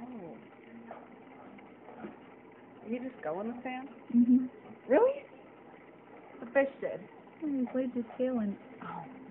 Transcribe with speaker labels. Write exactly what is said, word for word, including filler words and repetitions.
Speaker 1: Oh. Did he just go in the sand?
Speaker 2: Mhm.
Speaker 1: Really? The fish did.
Speaker 2: He waved his tail and.
Speaker 1: Oh.